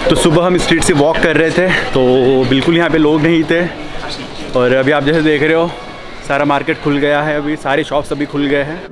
तो सुबह हम स्ट्रीट से वॉक कर रहे थे तो बिल्कुल यहाँ पे लोग नहीं थे, और अभी आप जैसे देख रहे हो सारा मार्केट खुल गया है, अभी सारे शॉप्स अभी खुल गए हैं।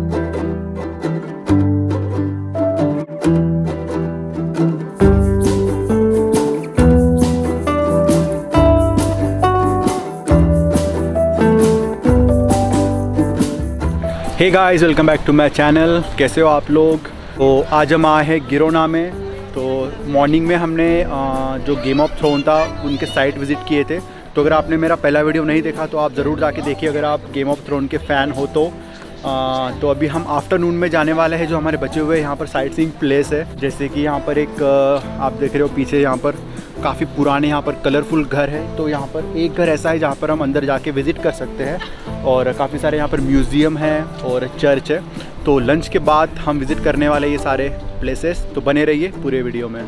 Hey guys, welcome back to my channel. कैसे हो आप लोग? तो आज हम आए हैं गिरोना में। तो मॉर्निंग में हमने जो गेम ऑफ थ्रोन था उनके साइट विज़िट किए थे। तो अगर आपने मेरा पहला वीडियो नहीं देखा तो आप ज़रूर जाके देखिए अगर आप गेम ऑफ थ्रोन के फ़ैन हो तो। अभी हम आफ्टरनून में जाने वाले हैं। जो हमारे बचे हुए यहाँ पर साइट सीइंग प्लेस है, जैसे कि यहाँ पर एक आप देख रहे हो पीछे, यहाँ पर काफ़ी पुराने यहाँ पर कलरफुल घर है। तो यहाँ पर एक घर ऐसा है जहाँ पर हम अंदर जाके विज़िट कर सकते हैं, और काफ़ी सारे यहाँ पर म्यूज़ियम है और चर्च है। तो लंच के बाद हम विज़िट करने वाले ये सारे प्लेसेस, तो बने रहिए पूरे वीडियो में।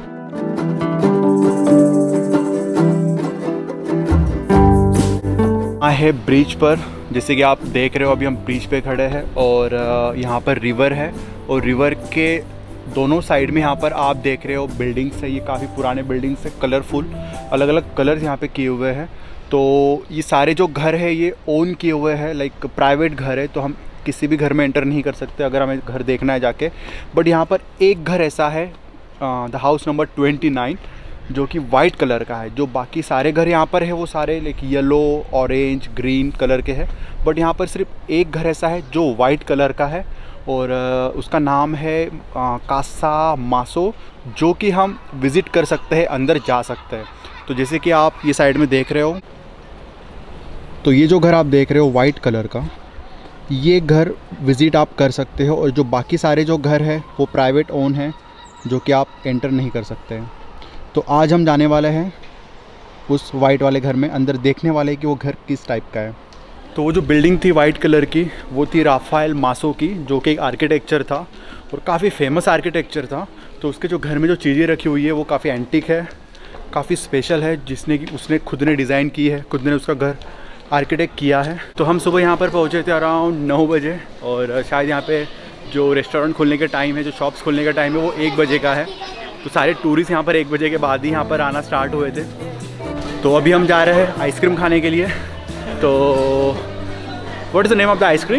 है ब्रिज पर, जैसे कि आप देख रहे हो अभी हम ब्रिज पे खड़े हैं, और यहाँ पर रिवर है, और रिवर के दोनों साइड में यहाँ पर आप देख रहे हो बिल्डिंग्स है। ये काफ़ी पुराने बिल्डिंग्स है, कलरफुल, अलग अलग कलर्स यहाँ पे किए हुए हैं। तो ये सारे जो घर है ये ओन किए हुए हैं, लाइक प्राइवेट घर है। तो हम किसी भी घर में एंटर नहीं कर सकते अगर हमें घर देखना है जाके। बट यहाँ पर एक घर ऐसा है, द हाउस नंबर 29, जो कि वाइट कलर का है। जो बाकी सारे घर यहाँ पर है वो सारे like yellow, orange, green colour के हैं। बट यहाँ पर सिर्फ एक घर ऐसा है जो वाइट कलर का है, और उसका नाम है कासा मासो, जो कि हम विज़िट कर सकते हैं, अंदर जा सकते हैं। तो जैसे कि आप ये साइड में देख रहे हो, तो ये जो घर आप देख रहे हो वाइट कलर का, ये घर विज़िट आप कर सकते हो। और जो बाकी सारे जो घर है वो प्राइवेट ओन है, जो कि आप एंटर नहीं कर सकते हैं। तो आज हम जाने वाले हैं उस वाइट वाले घर में, अंदर देखने वाले कि वो घर किस टाइप का है। तो वो जो बिल्डिंग थी वाइट कलर की, वो थी राफेल मासो की, जो कि एक आर्किटेक्चर था और काफ़ी फेमस आर्किटेक्चर था। तो उसके जो घर में जो चीज़ें रखी हुई है वो काफ़ी एंटीक है, काफ़ी स्पेशल है, उसने खुद ने डिज़ाइन की है, खुद ने उसका घर आर्किटेक्ट किया है। तो हम सुबह यहाँ पर पहुँचे थे अराउंड 9 बजे, और शायद यहाँ पे जो रेस्टोरेंट खुलने का टाइम है, जो शॉप्स खुलने का टाइम है वो 1 बजे का है। तो सारे टूरिस्ट यहाँ पर 1 बजे के बाद ही यहाँ पर आना स्टार्ट हुए थे। तो अभी हम जा रहे हैं आइसक्रीम खाने के लिए। तो what is the name of the ice cream?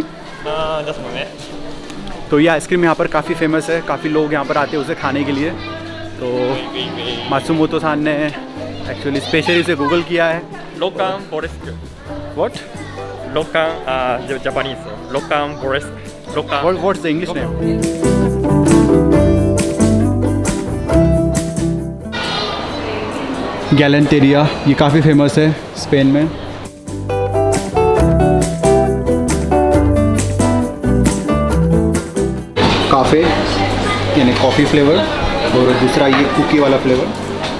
तो ये आइसक्रीम यहाँ पर काफ़ी फेमस है, काफ़ी लोग यहाँ पर आते हैं उसे खाने के लिए। तो मात्सुमोतो सान ने एक्चुअली स्पेशली उसे गूगल किया है। लोकान फोरेस्ट। व्हाट? लोकान जापानीज लोकान फोरेस्ट। लोकान। What's the English name? गैलेंटेरिया, ये काफ़ी फेमस है स्पेन में। काफ़े यानी कॉफ़ी फ्लेवर, और दूसरा ये कुकी वाला फ्लेवर।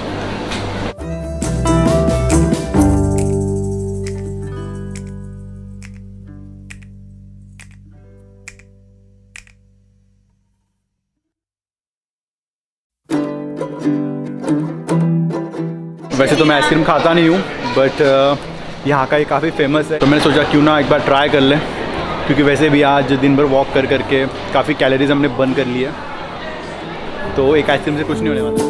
वैसे तो मैं आइसक्रीम खाता नहीं हूँ, बट यहाँ का ये काफ़ी फेमस है, तो मैंने सोचा क्यों ना एक बार ट्राई कर लें, क्योंकि वैसे भी आज दिन भर वॉक कर करके काफ़ी कैलोरीज हमने बर्न कर लिया। तो एक आइसक्रीम से कुछ नहीं होने वाला।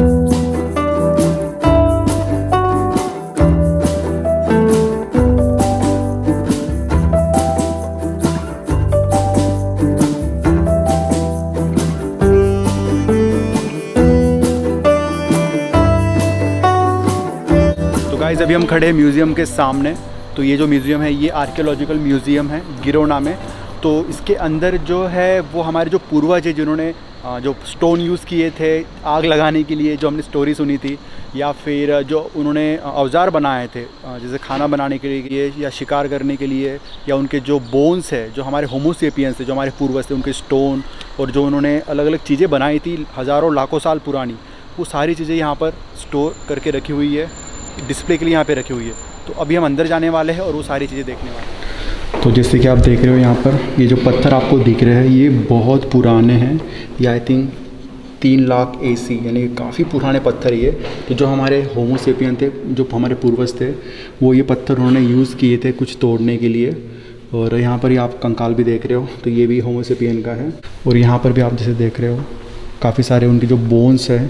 गाइस अभी हम खड़े हैं म्यूज़ियम के सामने। तो ये जो म्यूज़ियम है ये आर्कियोलॉजिकल म्यूज़ियम है गिरोना में। तो इसके अंदर जो है वो हमारे जो पूर्वज है, जिन्होंने जो स्टोन यूज़ किए थे आग लगाने के लिए, जो हमने स्टोरी सुनी थी, या फिर जो उन्होंने औजार बनाए थे जैसे खाना बनाने के लिए या शिकार करने के लिए, या उनके जो बोन्स है, जो हमारे होमो सेपियंस है, जो हमारे पूर्वज थे, उनके स्टोन और जो उन्होंने अलग अलग चीज़ें बनाई थी हज़ारों लाखों साल पुरानी, वो सारी चीज़ें यहाँ पर स्टोर करके रखी हुई है, डिस्प्ले के लिए यहाँ पे रखी हुई है। तो अभी हम अंदर जाने वाले हैं और वो सारी चीज़ें देखने वाले हैं। तो जैसे कि आप देख रहे हो यहाँ पर ये जो पत्थर आपको दिख रहे हैं ये बहुत पुराने हैं। ये आई थिंक 3 लाख AC, यानी काफ़ी पुराने पत्थर ये। तो जो हमारे होमो सेपियन थे, जो हमारे पूर्वज थे, वो ये पत्थर उन्होंने यूज़ किए थे कुछ तोड़ने के लिए। और यहाँ पर ही आप कंकाल भी देख रहे हो, तो ये भी होमो सेपियन का है। और यहाँ पर भी आप जैसे देख रहे हो काफ़ी सारे उनके जो बोन्स है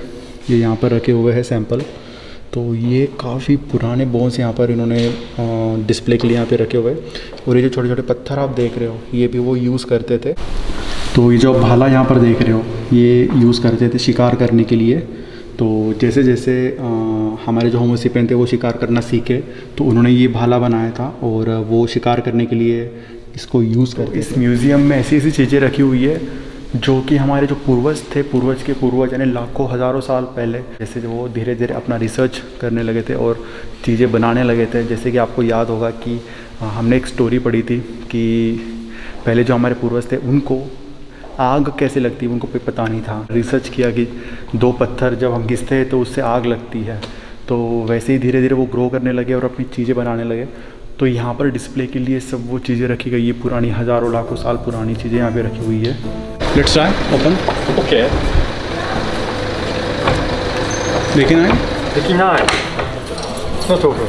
ये यहाँ पर रखे हुए हैं सैंपल। तो ये काफ़ी पुराने बोन्स यहाँ पर इन्होंने डिस्प्ले के लिए यहाँ पे रखे हुए हैं। और ये जो छोटे छोटे पत्थर आप देख रहे हो ये भी वो यूज़ करते थे। तो ये जो भाला यहाँ पर देख रहे हो ये यूज़ करते थे शिकार करने के लिए। तो जैसे जैसे हमारे जो होमोसेपियन थे वो शिकार करना सीखे तो उन्होंने ये भाला बनाया था और वो शिकार करने के लिए इसको यूज़ करते। इस म्यूज़ियम में ऐसी ऐसी चीज़ें रखी हुई है जो कि हमारे जो पूर्वज थे, पूर्वज के पूर्वज यानी लाखों हज़ारों साल पहले जैसे वो धीरे धीरे अपना रिसर्च करने लगे थे और चीज़ें बनाने लगे थे। जैसे कि आपको याद होगा कि हमने एक स्टोरी पढ़ी थी कि पहले जो हमारे पूर्वज थे उनको आग कैसे लगती है उनको कोई पता नहीं था। रिसर्च किया कि 2 पत्थर जब हम घिसते हैं तो उससे आग लगती है। तो वैसे ही धीरे धीरे वो ग्रो करने लगे और अपनी चीज़ें बनाने लगे। तो यहाँ पर डिस्प्ले के लिए सब वो चीज़ें रखी गई है, पुरानी हज़ारों लाखों साल पुरानी चीज़ें यहाँ पे रखी हुई है। Let's try open. ओके। लेकिन आए नॉट ओके।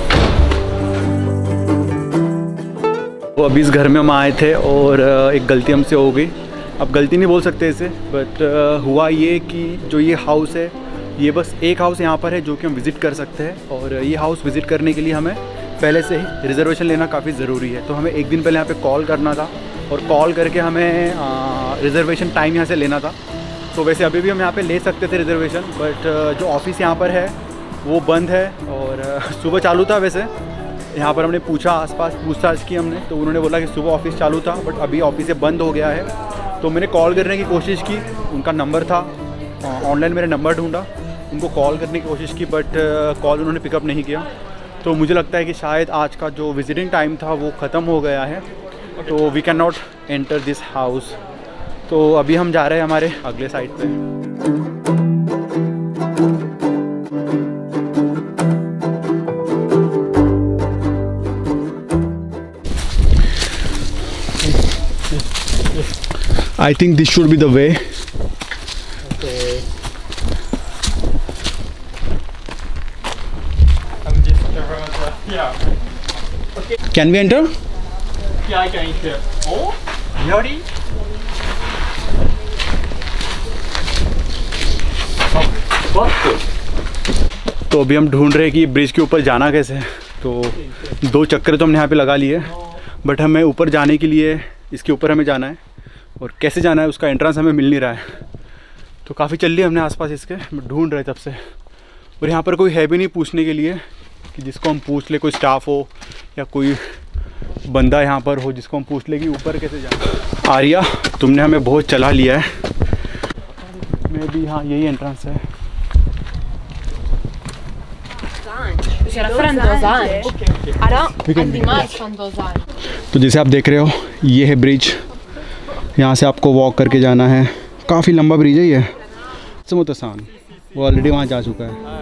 तो अभी इस घर में हम आए थे और एक गलती हमसे हो गई। अब गलती नहीं बोल सकते इसे, बट हुआ ये कि जो ये हाउस है ये बस एक हाउस यहाँ पर है जो कि हम विज़िट कर सकते हैं। और ये हाउस विज़िट करने के लिए हमें पहले से ही रिज़र्वेशन लेना काफ़ी ज़रूरी है। तो हमें एक दिन पहले यहाँ पे कॉल करना था और कॉल करके हमें रिज़र्वेशन टाइम यहाँ से लेना था। तो वैसे अभी भी हम यहाँ पे ले सकते थे रिज़र्वेशन, बट जो ऑफिस यहाँ पर है वो बंद है। और सुबह चालू था वैसे, यहाँ पर हमने पूछा आसपास पूछताछ की हमने, तो उन्होंने बोला कि सुबह ऑफिस चालू था बट अभी ऑफिस बंद हो गया है। तो मैंने कॉल करने की कोशिश की, उनका नंबर था ऑनलाइन, मैंने नंबर ढूंढा, उनको कॉल करने की कोशिश की बट कॉल उन्होंने पिकअप नहीं किया। तो मुझे लगता है कि शायद आज का जो विजिटिंग टाइम था वो ख़त्म हो गया है, तो we can not enter this house. तो अभी हम जा रहे हैं हमारे अगले साइड पे। I think this should be the way. Okay. I'm just here. Okay. Can we enter? Yeah, I can enter. Oh, really? What? तो अभी हम ढूंढ रहे हैं कि ब्रिज के ऊपर जाना कैसे है। तो 2 चक्कर तो हमने यहाँ पे लगा लिए, बट हमें ऊपर जाने के लिए इसके ऊपर हमें जाना है और कैसे जाना है उसका एंट्रेंस हमें मिल नहीं रहा है। तो काफ़ी चल लिया हमने आसपास इसके, ढूंढ रहे तब से। और यहाँ पर कोई है भी नहीं पूछने के लिए कि जिसको हम पूछ ले, कोई स्टाफ हो या कोई बंदा यहाँ पर हो जिसको हम पूछ ले कि ऊपर कैसे जाना। आर्या, तुमने हमें बहुत चला लिया है। मैं भी, हाँ यही एंट्रेंस है। तो जैसे आप देख रहे हो ये है ब्रिज, यहाँ से आपको वॉक करके जाना है। काफ़ी लंबा ब्रिज है ये। समुतसान वो ऑलरेडी वहाँ जा चुका है।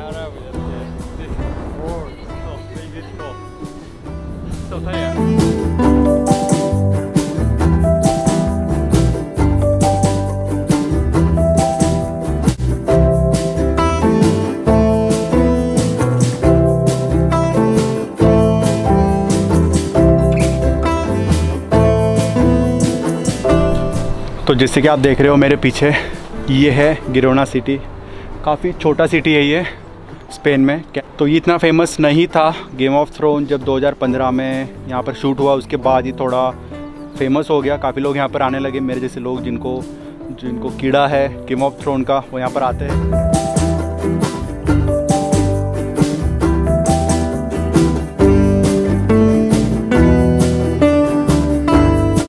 तो जैसे कि आप देख रहे हो मेरे पीछे, ये है गिरोना सिटी। काफ़ी छोटा सिटी है ये स्पेन में। तो ये इतना फेमस नहीं था। गेम ऑफ थ्रोन जब 2015 में यहाँ पर शूट हुआ उसके बाद ये थोड़ा फेमस हो गया। काफ़ी लोग यहाँ पर आने लगे, मेरे जैसे लोग जिनको कीड़ा है गेम ऑफ थ्रोन का, वो यहाँ पर आते हैं।